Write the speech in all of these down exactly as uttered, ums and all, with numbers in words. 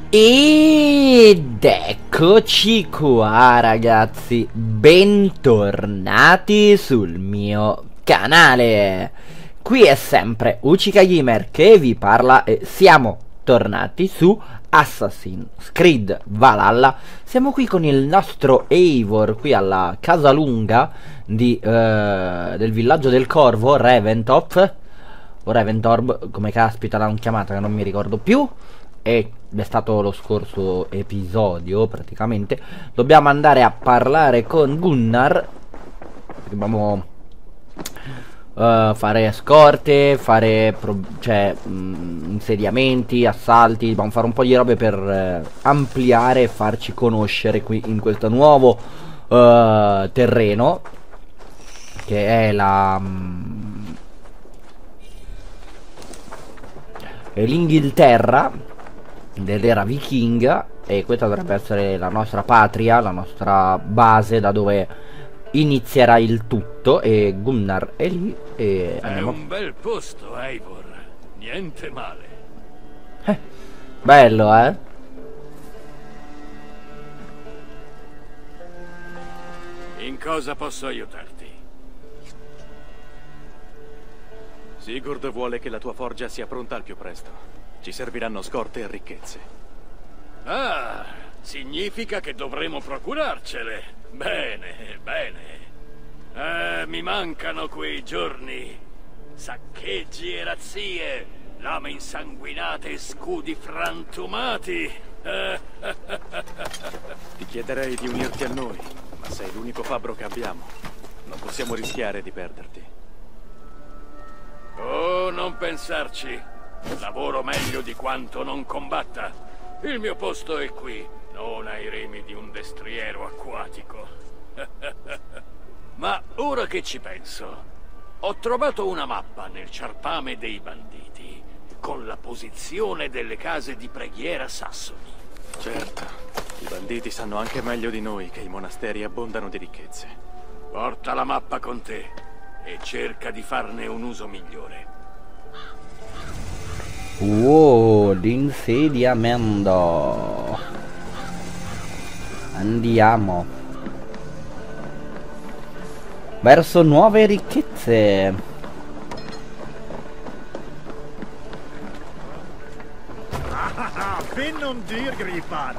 Ed eccoci qua ragazzi, bentornati sul mio canale. Qui è sempre Uchica Gamer che vi parla e siamo tornati su Assassin's Creed Valhalla. Siamo qui con il nostro Eivor, qui alla casalunga di, uh, del villaggio del Corvo, Reventop o Reventorb, come caspita l'hanno chiamata che non mi ricordo più. Ed è stato lo scorso episodio praticamente. Dobbiamo andare a parlare con Gunnar. Dobbiamo uh, fare scorte, fare pro cioè mh, insediamenti, assalti. Dobbiamo fare un po' di robe per uh, ampliare e farci conoscere qui in questo nuovo uh, terreno, che è la um, è l'Inghilterra dell'era vichinga, e questa dovrebbe essere la nostra patria, la nostra base da dove inizierà il tutto. E Gunnar è lì e andiamo. È un bel posto, Eivor, niente male. Eh, bello, eh? In cosa posso aiutarti? Sigurd vuole che la tua forgia sia pronta al più presto. Ci serviranno scorte e ricchezze. Ah, significa che dovremo procurarcele. Bene, bene. Eh, mi mancano quei giorni. Saccheggi e razzie, lame insanguinate e scudi frantumati. Ti chiederei di unirti a noi, ma sei l'unico fabbro che abbiamo. Non possiamo rischiare di perderti. Oh, non pensarci. Lavoro meglio di quanto non combatta. Il mio posto è qui, non ai remi di un destriero acquatico. Ma ora che ci penso, ho trovato una mappa nel ciarpame dei banditi con la posizione delle case di preghiera sassoni. Certo, i banditi sanno anche meglio di noi che i monasteri abbondano di ricchezze. Porta la mappa con te e cerca di farne un uso migliore. Wow, l'insediamento. Andiamo verso nuove ricchezze. Bin non dir gripar.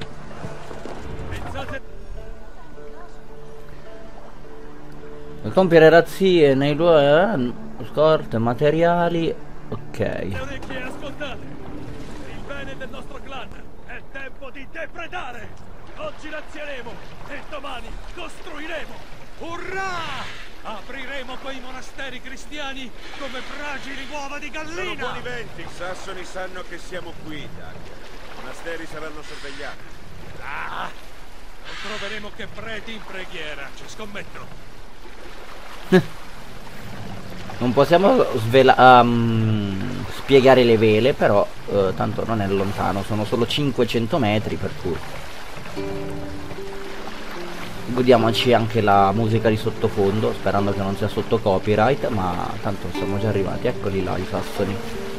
Compiere razzie nei luoghi, eh, scorte, materiali. Ok. Orecchie, ascoltate. Per il bene del nostro clan è tempo di depredare. Oggi razieremo e domani costruiremo. Urrà! Apriremo quei monasteri cristiani come fragili uova di gallina. Sono buoni venti, i sassoni sanno che siamo qui, Dag. I monasteri saranno sorvegliati. Ah! Non troveremo che preti in preghiera, ci scommetto. Non possiamo svela um, spiegare le vele, però uh, tanto non è lontano, sono solo cinquecento metri, per cui godiamoci anche la musica di sottofondo, sperando che non sia sotto copyright, ma tanto siamo già arrivati. Eccoli là i sassoni.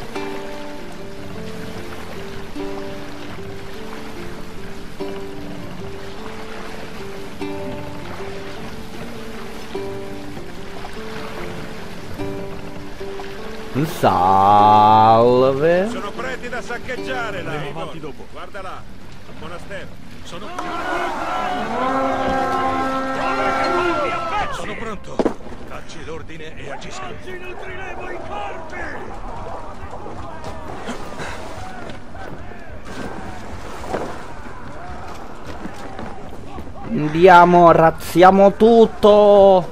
Salve. Sono preti da saccheggiare là. Andiamo avanti dopo. Guarda là, al monastero. Sono Sono pronto. Dacci l'ordine e agisca. Oggi nutriremo i corpi. Andiamo, razziamo tutto.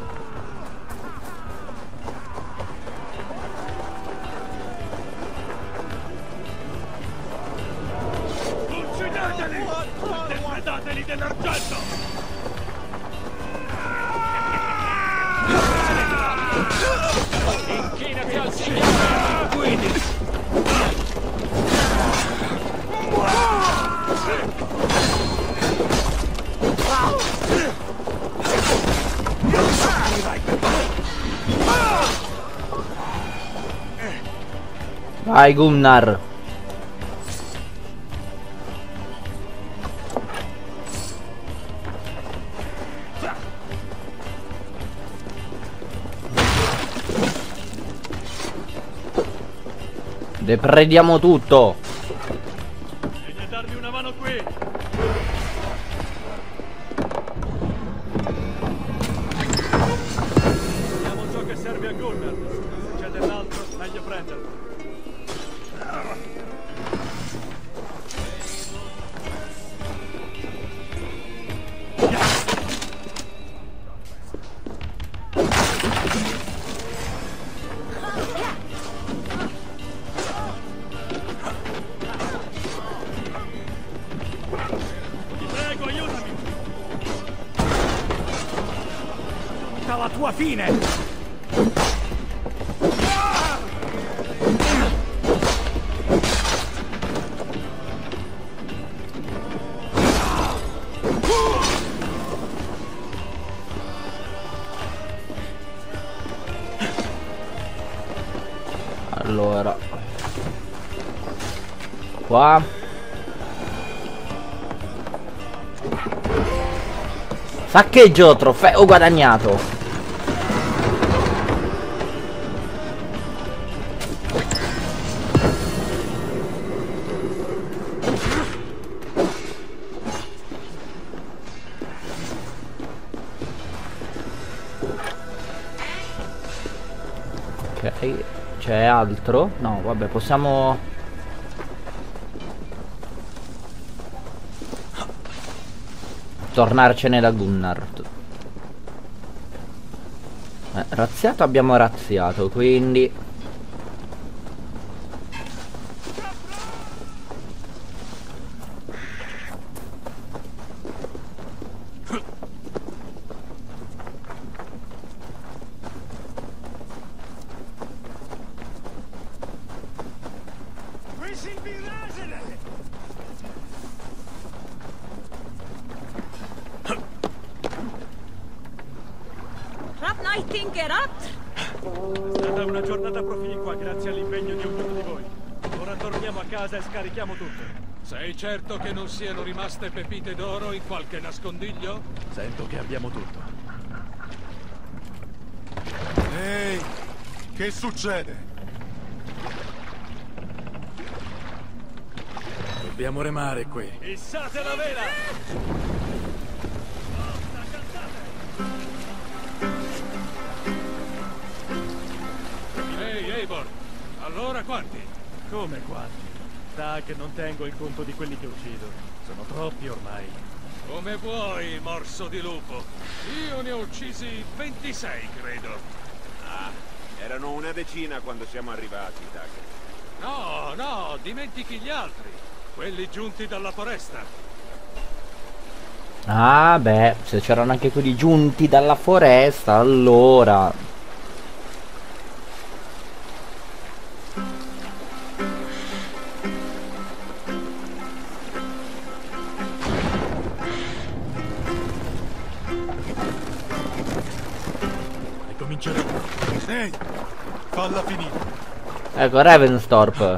Uccideteli! Depredateli dell'argento! Inchinati al Signore! Guidi! Vai Gunnar. Deprediamo tutto. Devi darmi una mano qui. Vediamo ciò che serve a Gunnar. Se c'è dell'altro, meglio prenderlo. La tua fine! Allora, qua saccheggio, trofeo guadagnato. Ok, c'è altro? No, vabbè, possiamo... tornarcene da Gunnar. Eh, razziato abbiamo razziato, quindi... È stata una giornata proficua grazie all'impegno di ognuno di voi. Ora torniamo a casa e scarichiamo tutto. Sei certo che non siano rimaste pepite d'oro in qualche nascondiglio? Sento che abbiamo tutto. Ehi, che succede? Dobbiamo remare qui. Issate la vela! Ehi, Eivor, allora quanti? Come quanti? Sa che non tengo il conto di quelli che uccido. Sono troppi ormai. Come vuoi, morso di lupo. Io ne ho uccisi ventisei, credo. Ah, erano una decina quando siamo arrivati, Tucker. No, no, dimentichi gli altri. Quelli giunti dalla foresta. Ah beh, se c'erano anche quelli giunti dalla foresta, allora... Ehi, falla finire. Ecco, Ravenstorp.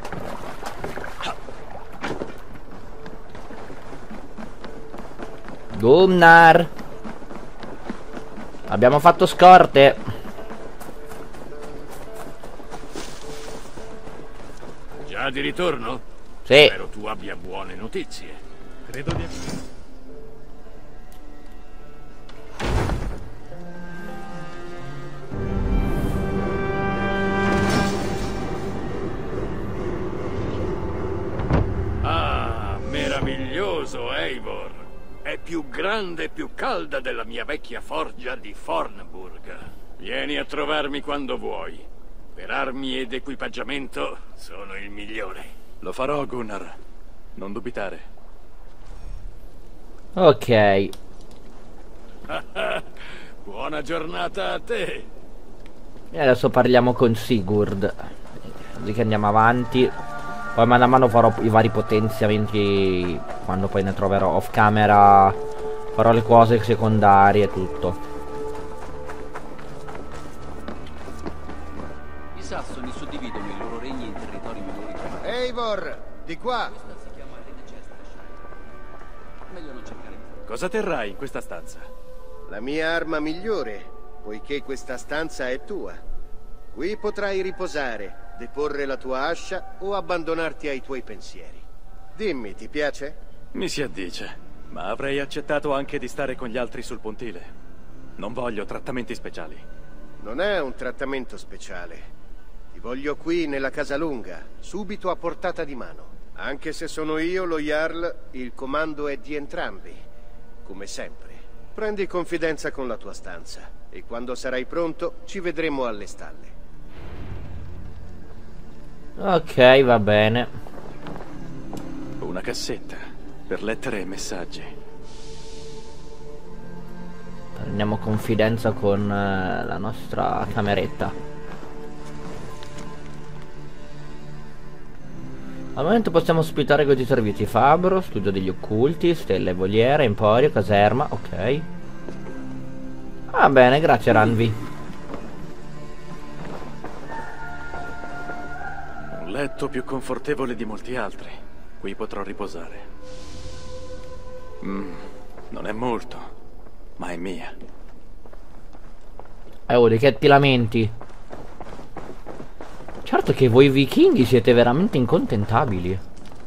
Gunnar. Abbiamo fatto scorte. Già di ritorno? Sì. Spero tu abbia buone notizie. Credo di essere. Meraviglioso, Eivor. È più grande e più calda della mia vecchia forgia di Fornburg. Vieni a trovarmi quando vuoi. Per armi ed equipaggiamento sono il migliore. Lo farò, Gunnar. Non dubitare. Ok. Buona giornata a te. E adesso parliamo con Sigurd. Così che andiamo avanti. Poi man mano farò i vari potenziamenti. Quando poi ne troverò off camera. Farò le cose secondarie e tutto. I sassoni suddividono i loro regni in territori minori chiamati. Eivor, di qua! Questa si chiama Rene Chestershire. Meglio non cercare. Cosa terrai in questa stanza? La mia arma migliore, poiché questa stanza è tua. Qui potrai riposare deporre la tua ascia o abbandonarti ai tuoi pensieri. Dimmi, ti piace? Mi si addice, ma avrei accettato anche di stare con gli altri sul pontile. Non voglio trattamenti speciali. Non è un trattamento speciale. Ti voglio qui nella Casalunga, subito a portata di mano. Anche se sono io lo Jarl, il comando è di entrambi, come sempre. Prendi confidenza con la tua stanza e quando sarai pronto ci vedremo alle stalle. Ok, va bene. Una cassetta per lettere e messaggi. Prendiamo confidenza con eh, la nostra cameretta. Al momento possiamo ospitare questi servizi: fabbro, studio degli occulti, stelle voliere, emporio, caserma. Ok. Va bene, grazie Ranvi. Un letto più confortevole di molti altri. Qui potrò riposare. Mm, non è molto, ma è mia. Eh, oh, di che ti lamenti? Certo che voi vichinghi siete veramente incontentabili.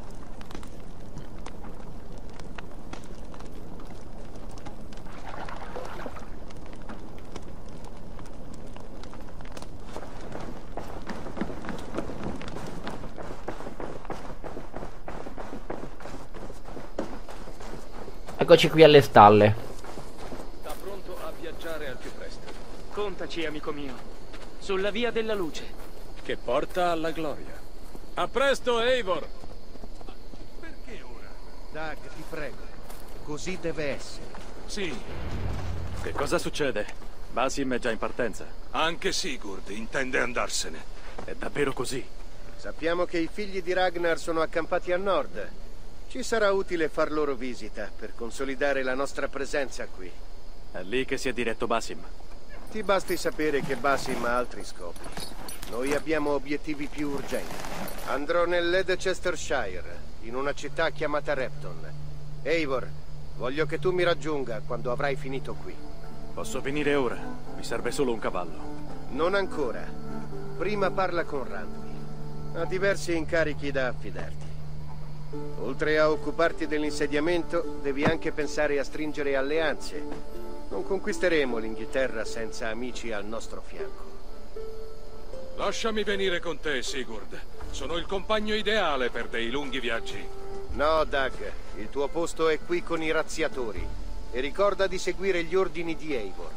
Eccoci qui alle stalle. Sta pronto a viaggiare al più presto. Contaci, amico mio. Sulla via della luce. Che porta alla gloria. A presto, Eivor! Perché ora? Dag, ti prego. Così deve essere. Sì, Che cosa succede? Basim è già in partenza. Anche Sigurd intende andarsene. È davvero così? Sappiamo che i figli di Ragnar sono accampati a nord. Ci sarà utile far loro visita per consolidare la nostra presenza qui. È lì che si è diretto Basim. Ti basti sapere che Basim ha altri scopi. Noi abbiamo obiettivi più urgenti. Andrò nel Leicestershire, in una città chiamata Repton. Eivor, voglio che tu mi raggiunga quando avrai finito qui. Posso venire ora? Mi serve solo un cavallo. Non ancora. Prima parla con Randvi. Ha diversi incarichi da affidarti. Oltre a occuparti dell'insediamento, devi anche pensare a stringere alleanze. Non conquisteremo l'Inghilterra senza amici al nostro fianco. Lasciami venire con te, Sigurd. Sono il compagno ideale per dei lunghi viaggi. No, Dag. Il tuo posto è qui con i razziatori. E ricorda di seguire gli ordini di Eivor.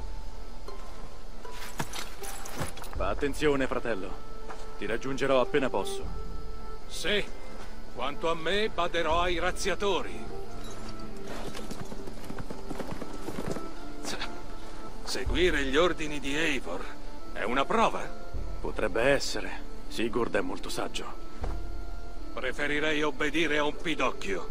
Fa attenzione, fratello. Ti raggiungerò appena posso. Sì. Quanto a me, baderò ai razziatori. Seguire gli ordini di Eivor è una prova. Potrebbe essere. Sigurd è molto saggio. Preferirei obbedire a un pidocchio.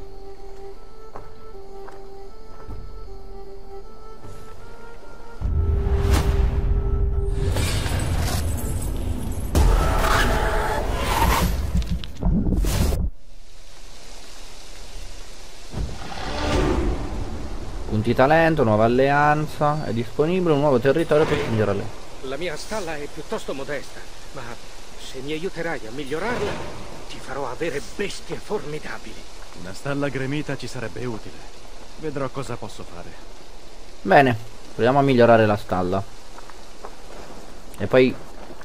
Punti talento, nuova alleanza. È disponibile un nuovo territorio per spingere le. La mia stalla è piuttosto modesta, ma se mi aiuterai a migliorarla, ti farò avere bestie formidabili. Una stalla gremita ci sarebbe utile. Vedrò cosa posso fare. Bene, proviamo a migliorare la stalla. E poi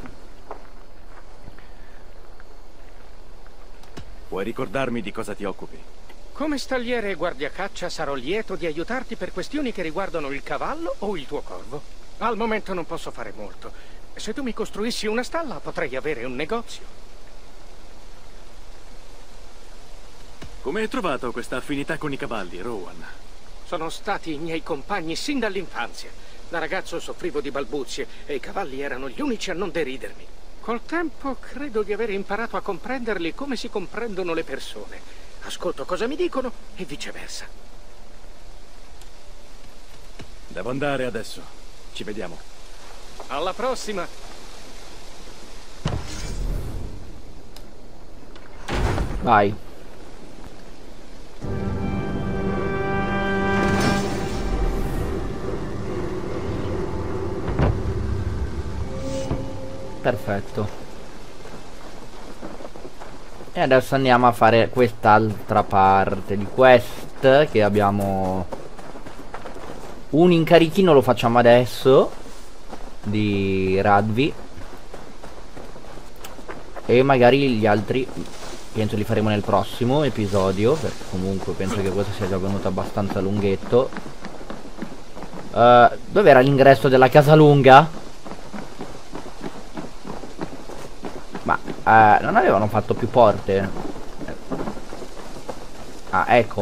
Puoi ricordarmi di cosa ti occupi? Come stagliere e guardiacaccia sarò lieto di aiutarti per questioni che riguardano il cavallo o il tuo corvo. Al momento non posso fare molto. Se tu mi costruissi una stalla potrei avere un negozio. Come hai trovato questa affinità con i cavalli, Rowan? Sono stati i miei compagni sin dall'infanzia. Da ragazzo soffrivo di balbuzie e i cavalli erano gli unici a non deridermi. Col tempo credo di aver imparato a comprenderli come si comprendono le persone. Ascolto cosa mi dicono e viceversa. Devo andare adesso. Ci vediamo. Alla prossima! vai. Perfetto. E adesso andiamo a fare quest'altra parte di quest che abbiamo. Un incarichino lo facciamo adesso di Radvi. E magari gli altri penso li faremo nel prossimo episodio, perché comunque penso che questo sia già venuto abbastanza lunghetto. uh, Dove era l'ingresso della Casalunga? Ma uh, non avevano fatto più porte? Ah, ecco.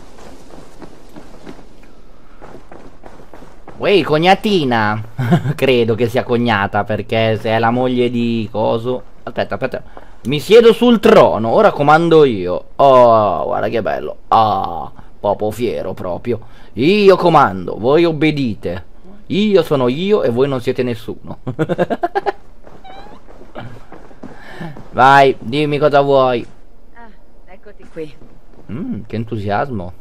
Uè, cognatina. Credo che sia cognata, perché se è la moglie di coso. Aspetta, aspetta. Mi siedo sul trono, ora comando io. Oh, guarda che bello. Ah, proprio fiero proprio. Io comando, voi obbedite. Io sono io e voi non siete nessuno. Vai, dimmi cosa vuoi. Ah, eccoti qui. Mm, che entusiasmo.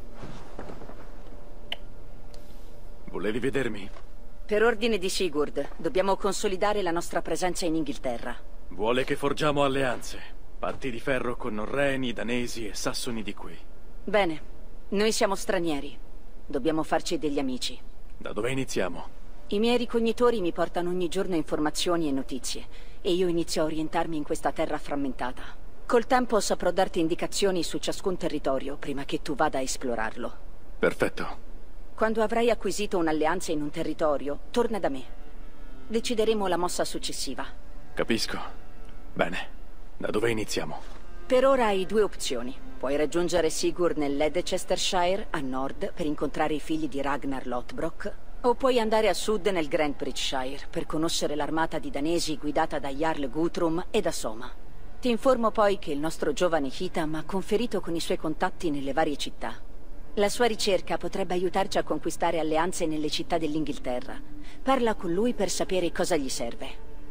Volevi vedermi? Per ordine di Sigurd, dobbiamo consolidare la nostra presenza in Inghilterra. Vuole che forgiamo alleanze, patti di ferro con norreni, danesi e sassoni di qui. Bene, noi siamo stranieri. Dobbiamo farci degli amici. Da dove iniziamo? I miei ricognitori mi portano ogni giorno informazioni e notizie, e io inizio a orientarmi in questa terra frammentata. Col tempo saprò darti indicazioni su ciascun territorio prima che tu vada a esplorarlo. Perfetto. Quando avrai acquisito un'alleanza in un territorio, torna da me. Decideremo la mossa successiva. Capisco. Bene. Da dove iniziamo? Per ora hai due opzioni. Puoi raggiungere Sigurd nel Leicestershire, a nord, per incontrare i figli di Ragnar Lothbrok, o puoi andare a sud nel Grantebridgescire, per conoscere l'armata di danesi guidata da Jarl Guthrum e da Soma. Ti informo poi che il nostro giovane Hitam ha conferito con i suoi contatti nelle varie città. La sua ricerca potrebbe aiutarci a conquistare alleanze nelle città dell'Inghilterra. Parla con lui per sapere cosa gli serve.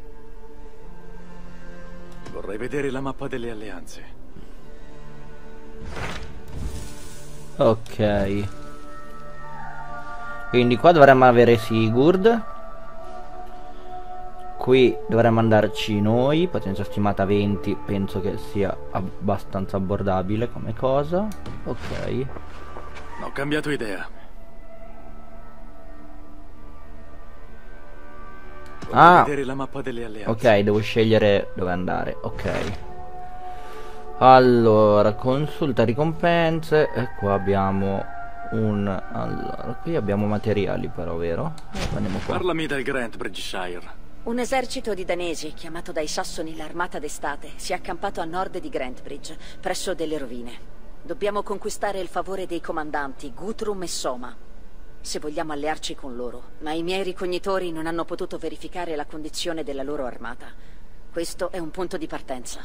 Vorrei vedere la mappa delle alleanze. Ok. Quindi qua dovremmo avere Sigurd. Qui dovremmo andarci noi. Potenza stimata venti. Penso che sia abbastanza abbordabile come cosa. Ok. Ho cambiato idea. Vorrei Ah, vedere la mappa delle alleanze. ok, devo scegliere dove andare. Ok. Allora, consulta ricompense. E qua abbiamo un... Allora, qui abbiamo materiali però, vero? Andiamo qua. Parlami del Grantebridgescire. Un esercito di danesi, chiamato dai sassoni l'Armata d'Estate, si è accampato a nord di Grantebridge, presso delle rovine. Dobbiamo conquistare il favore dei comandanti Guthrum e Soma, se vogliamo allearci con loro. Ma i miei ricognitori non hanno potuto verificare la condizione della loro armata. Questo è un punto di partenza.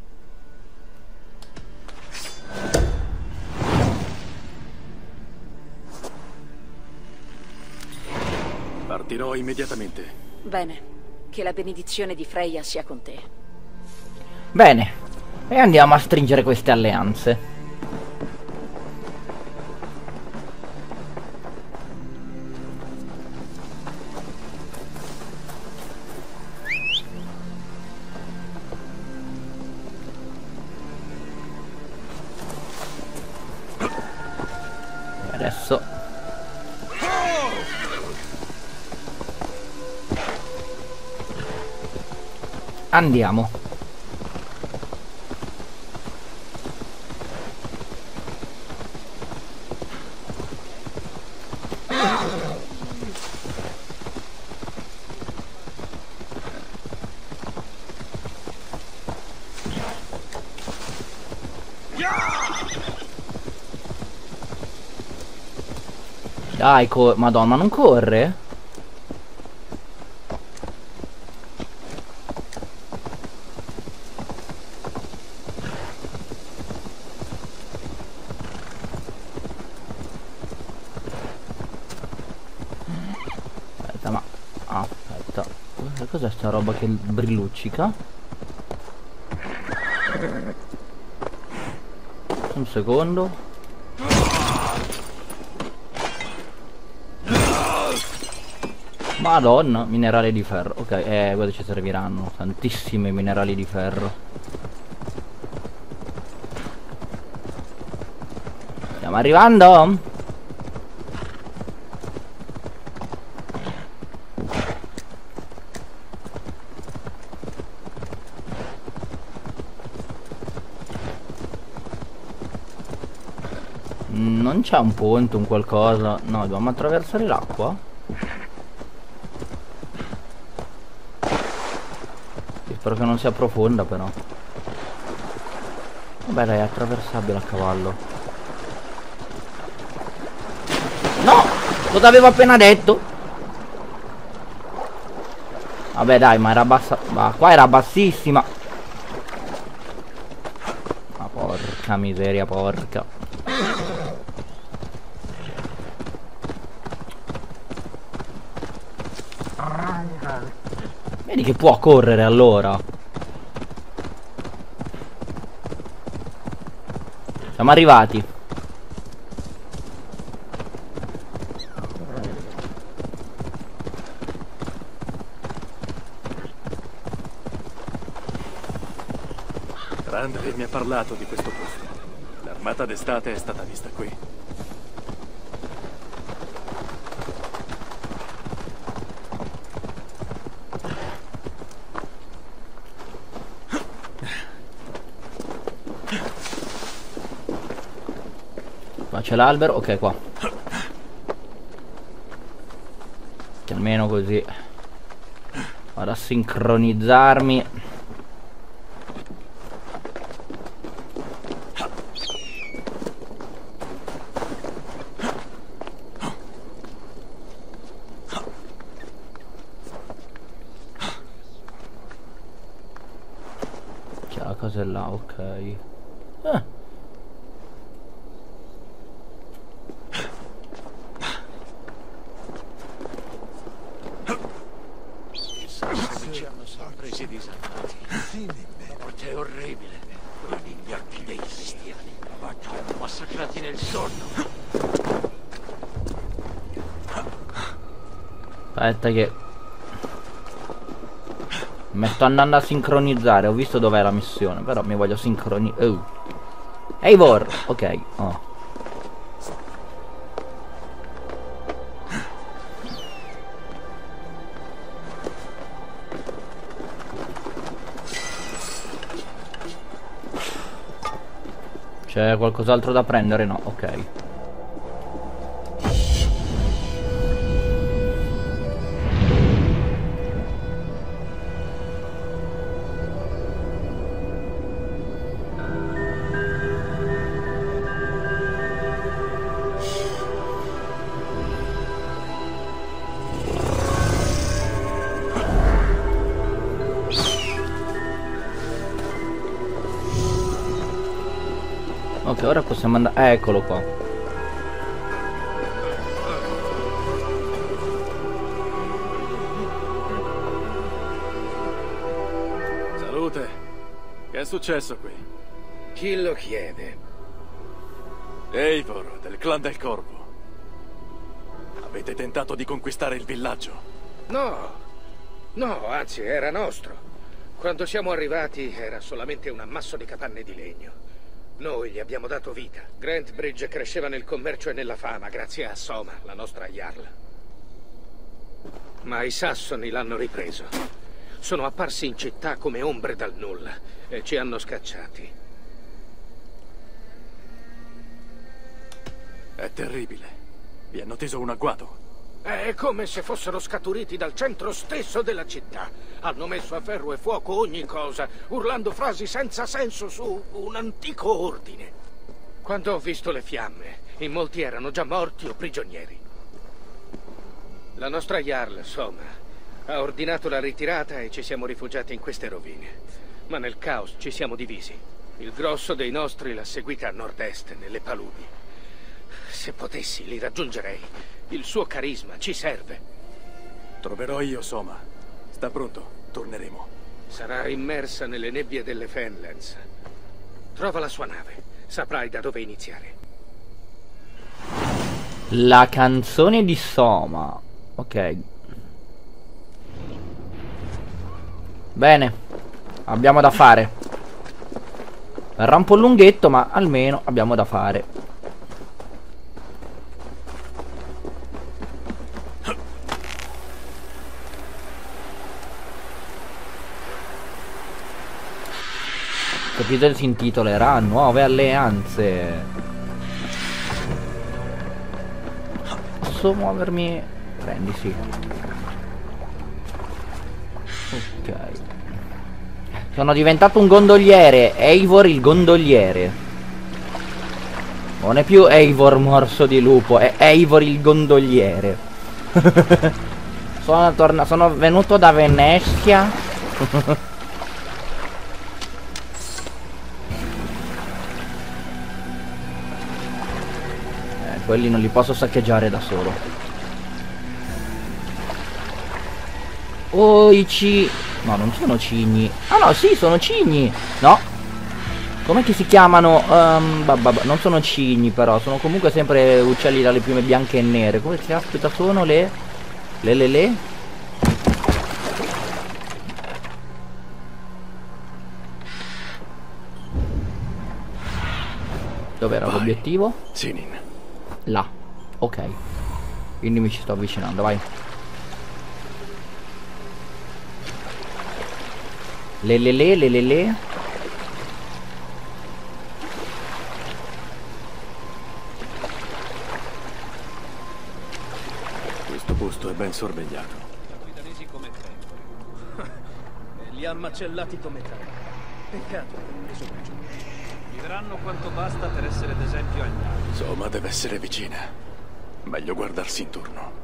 Partirò immediatamente. Bene, che la benedizione di Freya sia con te. Bene. E andiamo a stringere queste alleanze. Adesso andiamo. Dai, co- Madonna, non corre? Aspetta, ma... ah, aspetta. Cos'è sta roba che brilluccica? Un secondo. Madonna, minerali di ferro. Ok, eh, guarda, ci serviranno tantissimi minerali di ferro. Stiamo arrivando? Non c'è un ponte, un qualcosa? No, dobbiamo attraversare l'acqua? Spero che non sia profonda però. Vabbè dai, è attraversabile a cavallo. No! Lo t'avevo appena detto! Vabbè dai, ma era bassa... Ma qua era bassissima! Ma porca miseria, porca. Vedi che può correre allora. Siamo arrivati. Randall mi ha parlato di questo posto. L'armata d'estate è stata vista qui. Qua c'è l'albero, ok qua. Che almeno così vado a sincronizzarmi. C'è la cosa là, ok. Ah. Presi disarmati. La morte è orribile. Quelli gli occhi dei cristiani. Vanno massacrati nel sonno. Aspetta che mi sto andando a sincronizzare. Ho visto dov'è la missione, però mi voglio sincronizzare. Oh. Eivor, ok. Oh. C'è qualcos'altro da prendere? No, ok. Ok, ora possiamo andare... Eh, eccolo qua. Salute. Che è successo qui? Chi lo chiede? Eivor, del clan del Corvo. Avete tentato di conquistare il villaggio? No. No, anzi, era nostro. Quando siamo arrivati era solamente un ammasso di capanne di legno. Noi gli abbiamo dato vita. Grant Bridge cresceva nel commercio e nella fama grazie a Soma, la nostra Jarl. Ma i Sassoni l'hanno ripreso. Sono apparsi in città come ombre dal nulla e ci hanno scacciati. È terribile. Vi hanno teso un agguato. È come se fossero scaturiti dal centro stesso della città. Hanno messo a ferro e fuoco ogni cosa, urlando frasi senza senso su un antico ordine. Quando ho visto le fiamme, in molti erano già morti o prigionieri. La nostra Jarl, Soma, ha ordinato la ritirata e ci siamo rifugiati in queste rovine. Ma nel caos ci siamo divisi. Il grosso dei nostri l'ha seguita a nord-est, nelle paludi. Se potessi, li raggiungerei. Il suo carisma ci serve. Troverò io Soma. Sta pronto, torneremo. Sarà immersa nelle nebbie delle Fenlands. Trova la sua nave. Saprai da dove iniziare. La canzone di Soma. Ok. Bene. Abbiamo da fare. Verrà un po' lunghetto, ma almeno abbiamo da fare. L'episodio si intitolerà Nuove alleanze. Posso muovermi? Prendi, sì. Ok. Sono diventato un gondoliere. Eivor il gondoliere. Non è più Eivor morso di lupo, è Eivor il gondoliere. Sono, torna sono venuto da Venezia. eh, quelli non li posso saccheggiare da solo. Oh, i ci... No, non sono cigni. Ah no, sì, sono cigni. No. Com'è che si chiamano? Um, bababa. Non sono cigni però, sono comunque sempre uccelli dalle piume bianche e nere. Come si aspetta sono le... Le le le? Dov'era l'obiettivo? Sinin. Là. Ok. Quindi mi ci sto avvicinando, vai. Le le le le le le. Questo posto è ben sorvegliato. Guidanesi come te. E li ha macellati come te. Peccato che sopraggiunge. Gli daranno quanto basta per essere d'esempio agli altri. Soma deve essere vicina. Meglio guardarsi intorno.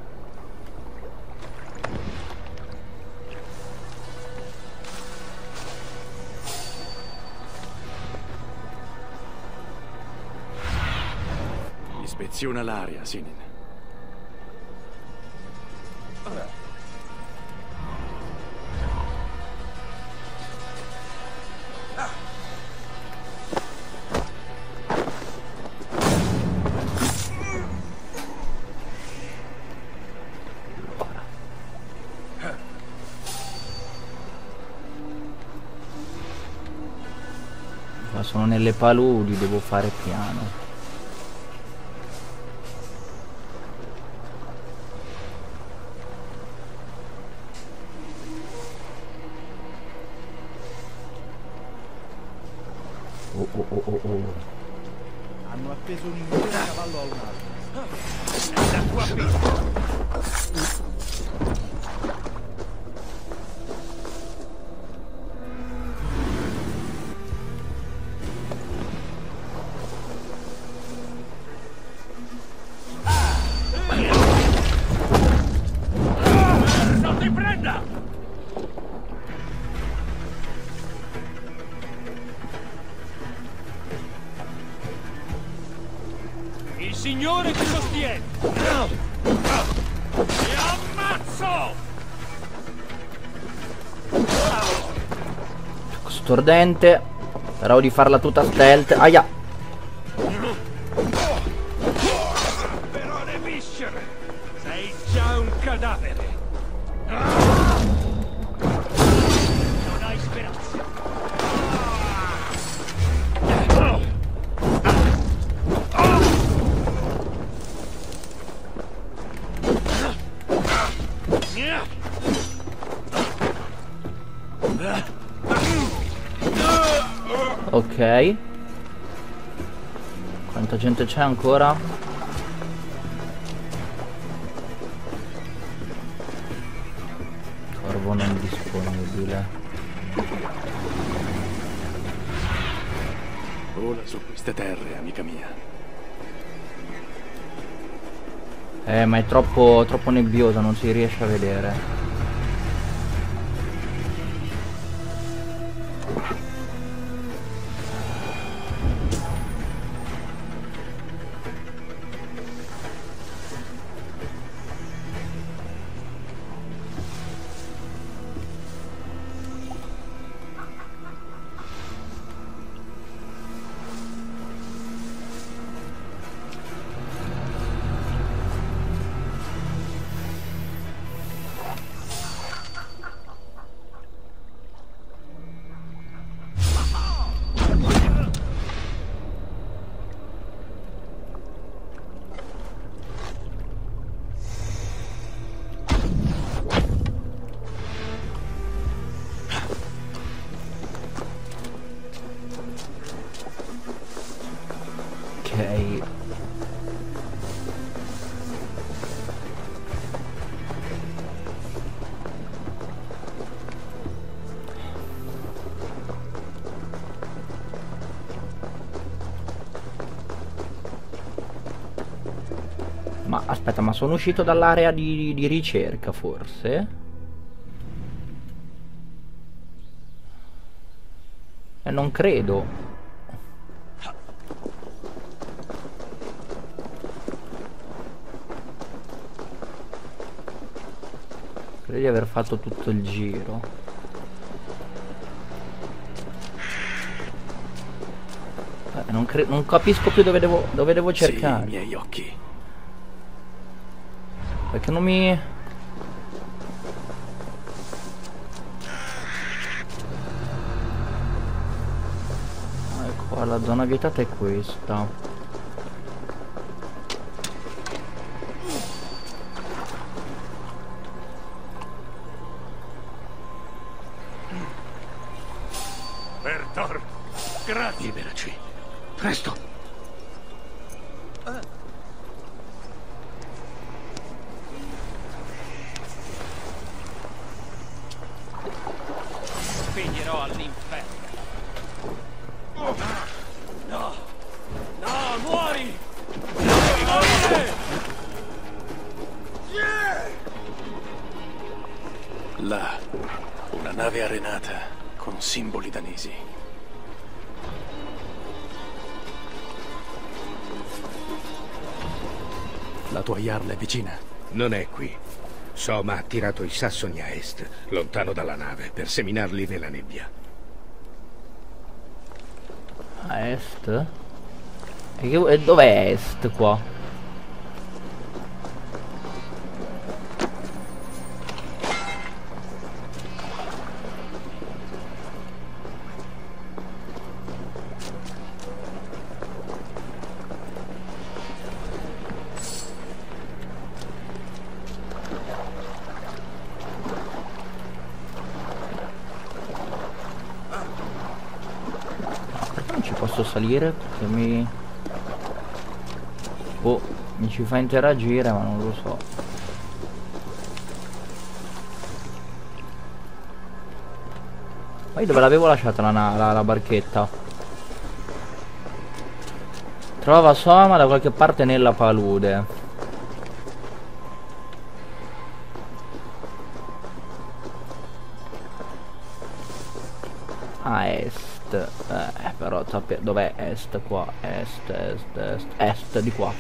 Ispeziona l'area, Sinin. Ma sono nelle paludi, devo fare piano. Oh oh oh oh oh. Hanno appeso un intero cavallo a un altro. È la tua pista. Non ti prenda! Il Signore ti sostiene! Ti ammazzo! Stordente. Però di farla tutta stealth. Aia. Verone Vischer! Sei già un cadavere! Non hai speranza! Ok. Quanta gente c'è ancora? Corvo non disponibile. Vola su queste terre, amica mia. Eh, ma è troppo, troppo nebbioso, non si riesce a vedere. Aspetta, ma sono uscito dall'area di, di ricerca, forse? E non credo. Credo di aver fatto tutto il giro. Eh, non, non capisco più dove devo, dove devo cercare. Sì, i miei occhi. Perché non mi... Ecco, la zona vietata è questa. Bertor, grazie. Liberaci. Presto. Finirò all'inferno. No! No, muori! Devi morire! Là, una nave arenata con simboli danesi. La tua Jarl è vicina? Non è qui. Soma ha tirato i sassoni a est, lontano dalla nave, per seminarli nella nebbia. A est? E, che, e dov'è est qua? Posso salire perché mi... Oh, mi ci fa interagire ma non lo so. Poi dove l'avevo lasciata la, la, la barchetta? Trova Soma da qualche parte nella palude. A est. Eh, però dov'è est qua? Est, est, est, est di qua.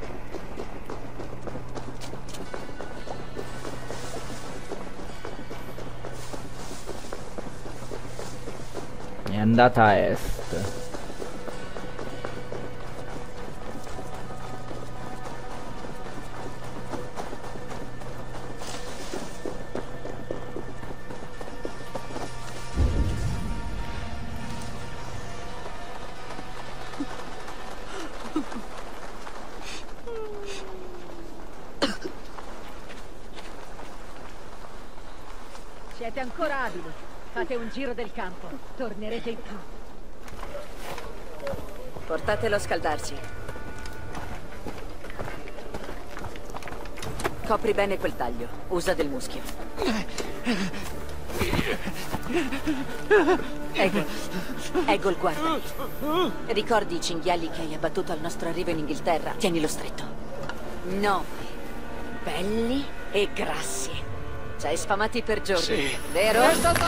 È andata a est. Siete ancora abili. Fate un giro del campo. Tornerete in più. Portatelo a scaldarsi. Copri bene quel taglio. Usa del muschio. Egol. Egol, guardami. Ricordi i cinghiali che hai abbattuto al nostro arrivo in Inghilterra? Tienilo stretto. Nove. Belli e grassi. Ci hai sfamati per giorni, sì. Vero?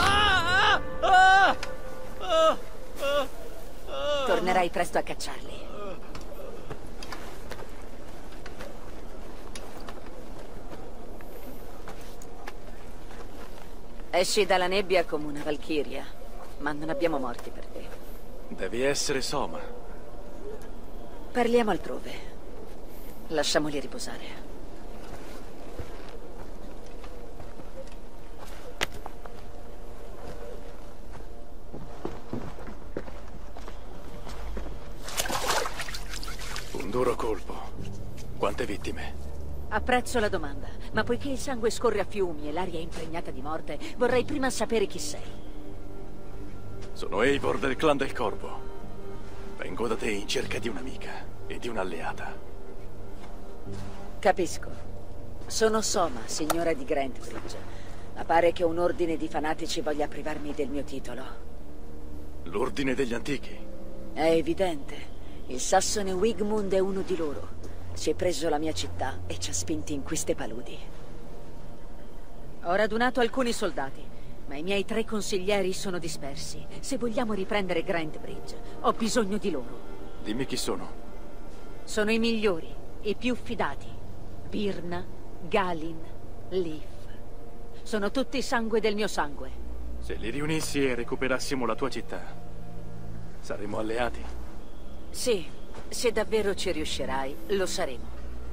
Tornerai presto a cacciarli. Esci dalla nebbia come una valchiria, ma non abbiamo morti per te. Devi essere Soma. Parliamo altrove. Lasciamoli riposare. Un duro colpo. Quante vittime? Apprezzo la domanda, ma poiché il sangue scorre a fiumi e l'aria è impregnata di morte, vorrei prima sapere chi sei. Sono Eivor del clan del Corvo. Vengo da te in cerca di un'amica e di un'alleata. Capisco. Sono Soma, signora di Grantebridge. Ma pare che un ordine di fanatici voglia privarmi del mio titolo. L'ordine degli antichi? È evidente. Il sassone Wigmund è uno di loro. Si è preso la mia città e ci ha spinti in queste paludi. Ho radunato alcuni soldati, ma i miei tre consiglieri sono dispersi. Se vogliamo riprendere Grantebridge, ho bisogno di loro. Dimmi chi sono. Sono i migliori, i più fidati. Birna, Galin, Leaf. Sono tutti sangue del mio sangue. Se li riunissi e recuperassimo la tua città, saremmo alleati? Sì, se davvero ci riuscirai, lo saremo.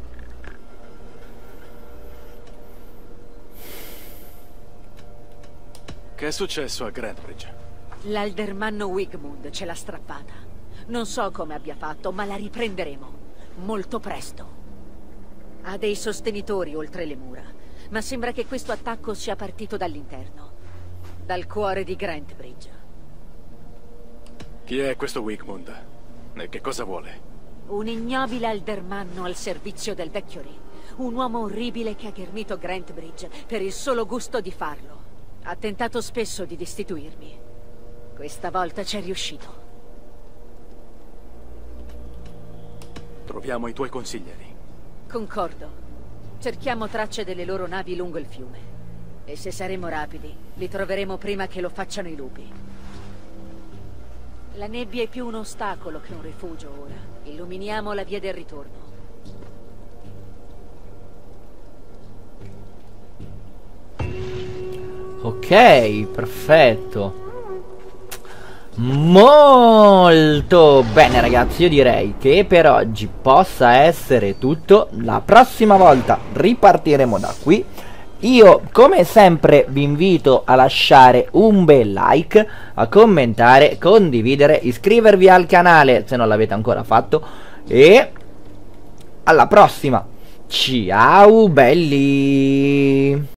Che è successo a Grantebridge? L'Aldermanno Wigmund ce l'ha strappata. Non so come abbia fatto, ma la riprenderemo. Molto presto. Ha dei sostenitori oltre le mura, ma sembra che questo attacco sia partito dall'interno. Dal cuore di Grantebridge. Chi è questo Wigmund? E che cosa vuole? Un ignobile aldermanno al servizio del vecchio re. Un uomo orribile che ha ghermito Grantebridge per il solo gusto di farlo. Ha tentato spesso di destituirmi. Questa volta ci è riuscito. Troviamo i tuoi consiglieri. Concordo. Cerchiamo tracce delle loro navi lungo il fiume. E se saremo rapidi, li troveremo prima che lo facciano i lupi. La nebbia è più un ostacolo che un rifugio ora. Illuminiamo la via del ritorno. Ok, perfetto. Molto bene ragazzi, io direi che per oggi possa essere tutto. La prossima volta ripartiremo da qui. Io come sempre vi invito a lasciare un bel like, a commentare, condividere, iscrivervi al canale se non l'avete ancora fatto. E alla prossima. Ciao belli.